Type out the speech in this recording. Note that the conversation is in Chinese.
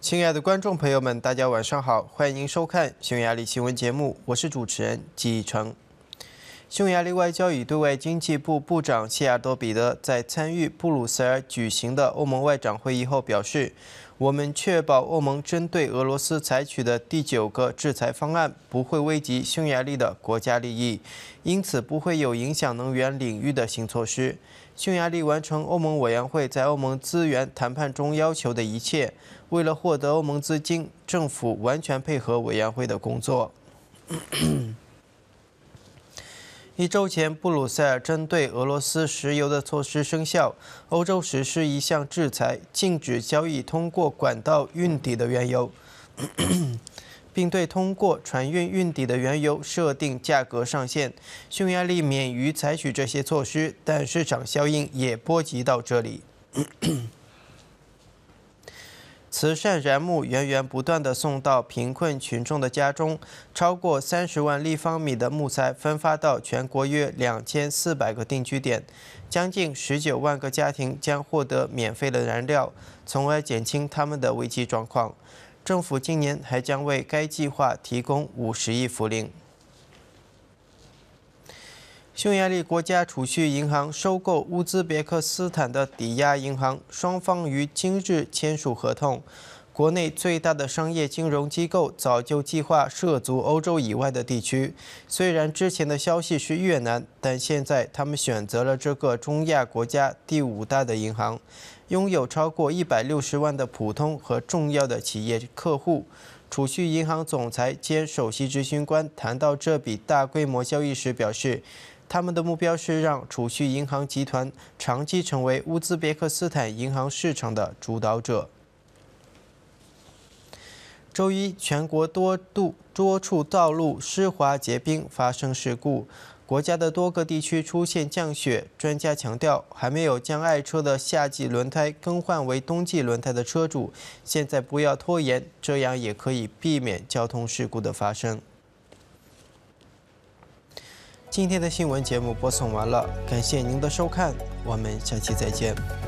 亲爱的观众朋友们，大家晚上好，欢迎收看匈牙利新闻节目，我是主持人纪成。匈牙利外交与对外经济部部长谢尔多彼得在参与布鲁塞尔举行的欧盟外长会议后表示，我们确保欧盟针对俄罗斯采取的第9个制裁方案不会危及匈牙利的国家利益，因此不会有影响能源领域的新措施。匈牙利完成欧盟委员会在欧盟资源谈判中要求的一切，为了获得欧盟资金，政府完全配合委员会的工作。1周前，布鲁塞尔针对俄罗斯石油的措施生效，欧洲实施一项制裁，禁止交易通过管道运抵的原油，并对通过船运运抵的原油设定价格上限。匈牙利免于采取这些措施，但市场效应也波及到这里。慈善燃木源源不断地送到贫困群众的家中，超过30万立方米的木材分发到全国约2400个定居点，将近19万个家庭将获得免费的燃料，从而减轻他们的危机状况。政府今年还将为该计划提供50亿福林。匈牙利国家储蓄银行收购乌兹别克斯坦的抵押银行，双方于今日签署合同。国内最大的商业金融机构早就计划涉足欧洲以外的地区。虽然之前的消息是越南，但现在他们选择了这个中亚国家第5大的银行，拥有超过160万的普通和重要的企业客户。储蓄银行总裁兼首席执行官谈到这笔大规模交易时表示，他们的目标是让储蓄银行集团长期成为乌兹别克斯坦银行市场的主导者。周一，全国多处道路湿滑结冰，发生事故。国家的多个地区出现降雪，专家强调，还没有将爱车的夏季轮胎更换为冬季轮胎的车主，现在不要拖延，这样也可以避免交通事故的发生。今天的新闻节目播送完了，感谢您的收看，我们下期再见。